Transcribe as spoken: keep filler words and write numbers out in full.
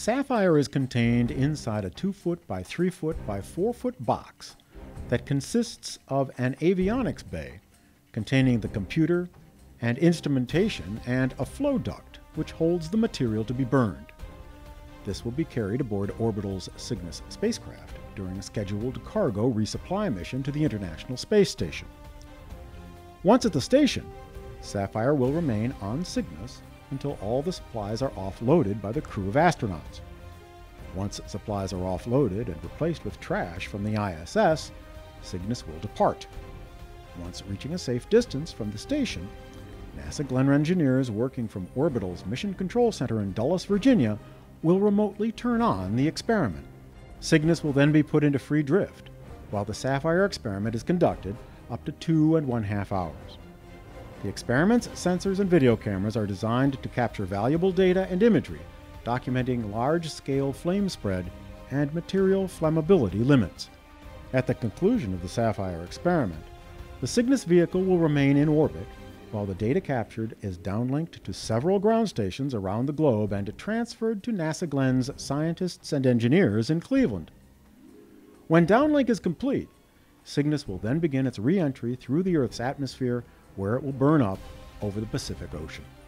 Saffire is contained inside a two foot by three foot by four foot box that consists of an avionics bay containing the computer and instrumentation and a flow duct which holds the material to be burned. This will be carried aboard Orbital's Cygnus spacecraft during a scheduled cargo resupply mission to the International Space Station. Once at the station, Saffire will remain on Cygnus until all the supplies are offloaded by the crew of astronauts. Once supplies are offloaded and replaced with trash from the I S S, Cygnus will depart. Once reaching a safe distance from the station, NASA Glenn engineers working from Orbital's Mission Control Center in Dulles, Virginia, will remotely turn on the experiment. Cygnus will then be put into free drift, while the Saffire experiment is conducted up to two and one half hours. The experiment's sensors and video cameras are designed to capture valuable data and imagery, documenting large-scale flame spread and material flammability limits. At the conclusion of the Saffire experiment, the Cygnus vehicle will remain in orbit, while the data captured is downlinked to several ground stations around the globe and transferred to NASA Glenn's scientists and engineers in Cleveland. When downlink is complete, Cygnus will then begin its re-entry through the Earth's atmosphere, where it will burn up over the Pacific Ocean.